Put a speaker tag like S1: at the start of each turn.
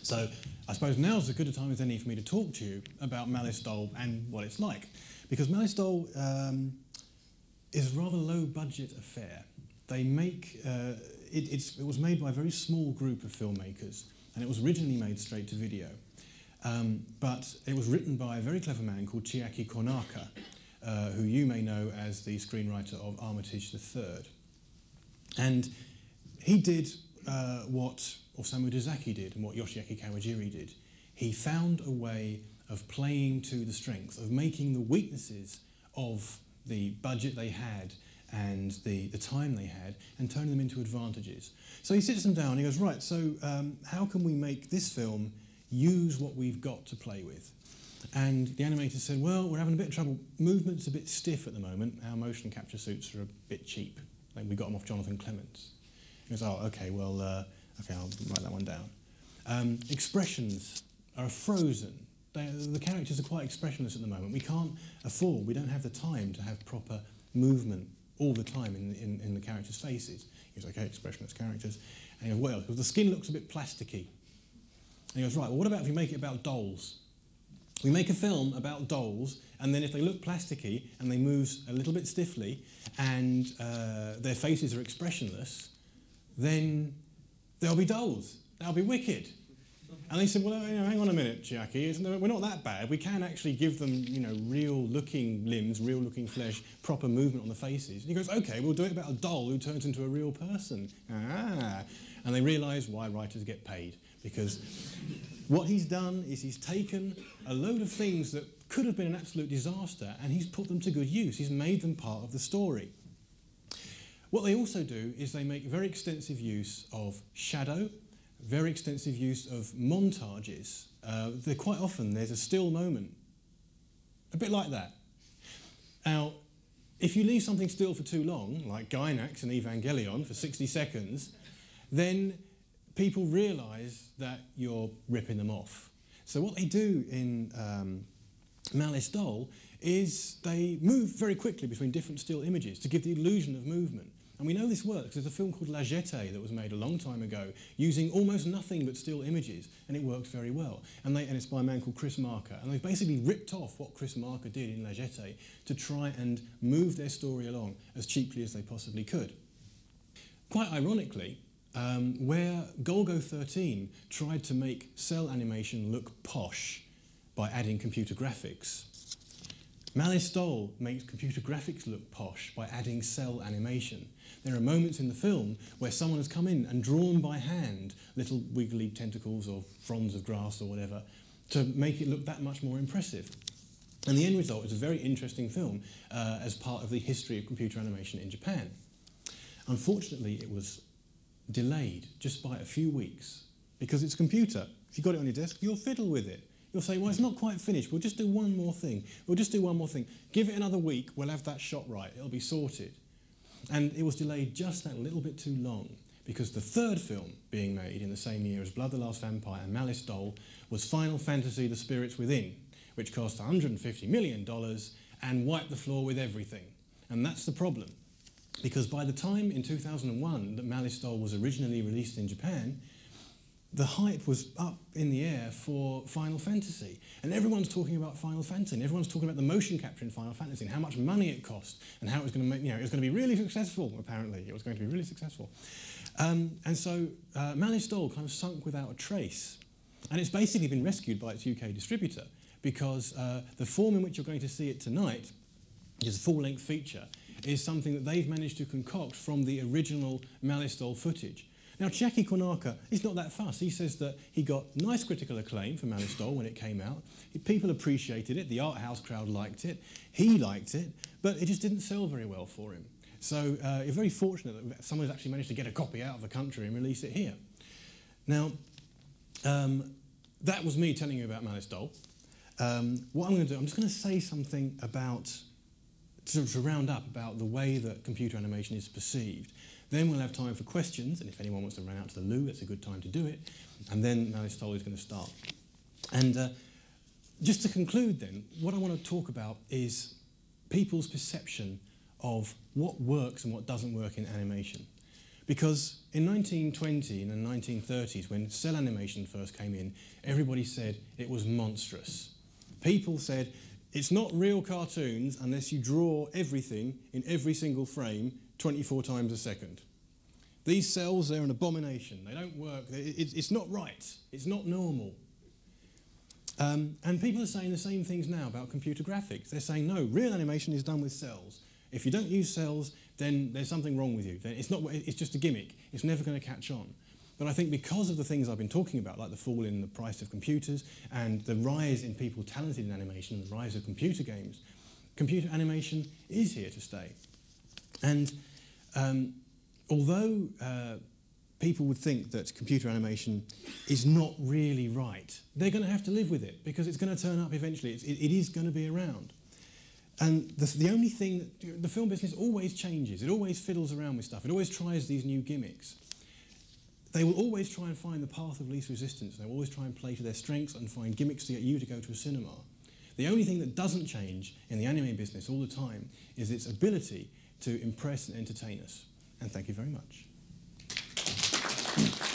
S1: So I suppose now's as good a time as any for me to talk to you about Malice Doll and what it's like. Because Malice Doll is a rather low-budget affair. They make, it was made by a very small group of filmmakers, and it was originally made straight to video. But it was written by a very clever man called Chiaki Konaka, who you may know as the screenwriter of Armitage III. And he did what Osamu Dezaki did and what Yoshiaki Kawajiri did. He found a way of playing to the strengths, of making the weaknesses of the budget they had and the time they had and turning them into advantages. So he sits them down and he goes, right, so how can we make this film use what we've got to play with? And the animator said, well, we're having a bit of trouble. Movement's a bit stiff at the moment. Our motion capture suits are a bit cheap. Like we got them off Jonathan Clements. He goes, oh, okay, well, okay, I'll write that one down. Expressions are frozen. The characters are quite expressionless at the moment. We can't afford, we don't have the time to have proper movement all the time in the characters' faces. He goes, okay, expressionless characters. And he goes, what else? Because the skin looks a bit plasticky. And he goes, right, well, what about if we make it about dolls? We make a film about dolls, and then if they look plasticky and they move a little bit stiffly and their faces are expressionless, then they'll be dolls. That'll be wicked. And they said, well, hang on a minute, Chiaki, we're not that bad. We can actually give them, real-looking limbs, real-looking flesh, proper movement on the faces. And he goes, okay, we'll do it about a doll who turns into a real person. Ah. And they realise why writers get paid. Because what he's done is he's taken a load of things that could have been an absolute disaster and he's put them to good use. He's made them part of the story. What they also do is they make very extensive use of shadow, very extensive use of montages. Quite often there's a still moment, a bit like that. Now, if you leave something still for too long, like Gainax and Evangelion for 60 seconds, then people realise that you're ripping them off. So what they do in Malice Doll is they move very quickly between different still images to give the illusion of movement. And we know this works. There's a film called La Jetée that was made a long time ago using almost nothing but still images, and it works very well. And it's by a man called Chris Marker. And they've basically ripped off what Chris Marker did in La Jetée to try and move their story along as cheaply as they possibly could. Quite ironically, where Golgo 13 tried to make cell animation look posh by adding computer graphics, Malice Doll makes computer graphics look posh by adding cell animation. There are moments in the film where someone has come in and drawn by hand little wiggly tentacles or fronds of grass or whatever to make it look that much more impressive. And the end result is a very interesting film as part of the history of computer animation in Japan. Unfortunately, it was delayed just by a few weeks because it's a computer. If you've got it on your desk, you'll fiddle with it. You'll say, well, it's not quite finished. We'll just do one more thing. We'll just do one more thing. Give it another week. We'll have that shot right. It'll be sorted. And it was delayed just that little bit too long because the third film being made in the same year as Blood the Last Vampire and Malice Doll was Final Fantasy The Spirits Within, which cost $150 million and wiped the floor with everything. And that's the problem. Because by the time in 2001 that Malice Doll was originally released in Japan, the hype was up in the air for Final Fantasy. And everyone's talking about Final Fantasy, and everyone's talking about the motion capture in Final Fantasy and how much money it cost and how it was going to make, it was going to be really successful, apparently. It was going to be really successful. And so Malice Doll kind of sunk without a trace. And it's basically been rescued by its UK distributor because the form in which you're going to see it tonight, which is a full-length feature, is something that they've managed to concoct from the original Malice Doll footage. Now, Chiaki Konaka is not that fussed. He says that he got nice critical acclaim for Malice Doll when it came out. People appreciated it. The art house crowd liked it. He liked it. But it just didn't sell very well for him. So you're very fortunate that someone's actually managed to get a copy out of the country and release it here. Now, that was me telling you about Malice Doll. What I'm going to do, I'm just going to say something about, to round up about the way that computer animation is perceived. Then we'll have time for questions, and if anyone wants to run out to the loo, that's a good time to do it. And then Malice Doll is going to start. And just to conclude then, what I want to talk about is people's perception of what works and what doesn't work in animation. Because in 1920 and the 1930s, when cell animation first came in, everybody said it was monstrous. People said, it's not real cartoons unless you draw everything in every single frame 24 times a second. These cells, they're an abomination. They don't work. It's not right. It's not normal. And people are saying the same things now about computer graphics. They're saying, no, real animation is done with cells. If you don't use cells, then there's something wrong with you. It's just a gimmick. It's never going to catch on. But I think because of the things I've been talking about, like the fall in the price of computers and the rise in people talented in animation and the rise of computer games, computer animation is here to stay. And although people would think that computer animation is not really right, they're going to have to live with it because it's going to turn up eventually. It is going to be around. And the only thing, the film business always changes. It always fiddles around with stuff. It always tries these new gimmicks. They will always try and find the path of least resistance. They will always try and play to their strengths and find gimmicks to get you to go to a cinema. The only thing that doesn't change in the anime business all the time is its ability to impress and entertain us. And thank you very much.